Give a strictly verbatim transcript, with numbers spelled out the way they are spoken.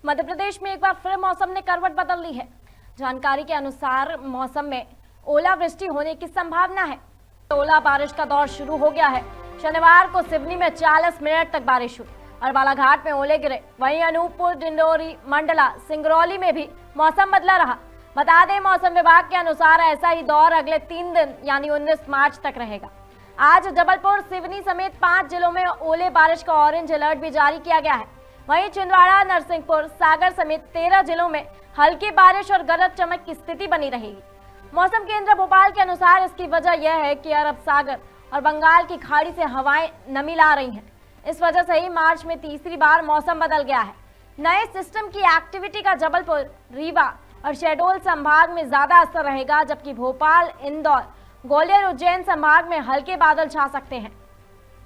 मध्य प्रदेश में एक बार फिर मौसम ने करवट बदल ली है। जानकारी के अनुसार मौसम में ओलावृष्टि होने की संभावना है। ओला बारिश का दौर शुरू हो गया है। शनिवार को सिवनी में चालीस मिनट तक बारिश हुई और बालाघाट में ओले गिरे। वहीं अनूपपुर, डिंडोरी, मंडला, सिंगरौली में भी मौसम बदला रहा। बता दें, मौसम विभाग के अनुसार ऐसा ही दौर अगले तीन दिन यानी उन्नीस मार्च तक रहेगा। आज जबलपुर, सिवनी समेत पांच जिलों में ओले बारिश का ऑरेंज अलर्ट भी जारी किया गया है। वहीं छिंदवाड़ा, नरसिंहपुर, सागर समेत तेरह जिलों में हल्की बारिश और गरज चमक की स्थिति बनी रहेगी। मौसम केंद्र भोपाल के अनुसार इसकी वजह यह है कि अरब सागर और बंगाल की खाड़ी से हवाएं नमी ला रही हैं। इस वजह से ही मार्च में तीसरी बार मौसम बदल गया है। नए सिस्टम की एक्टिविटी का जबलपुर, रीवा और शहडोल संभाग में ज्यादा असर रहेगा, जबकि भोपाल, इंदौर, ग्वालियर, उज्जैन संभाग में हल्के बादल छा सकते हैं।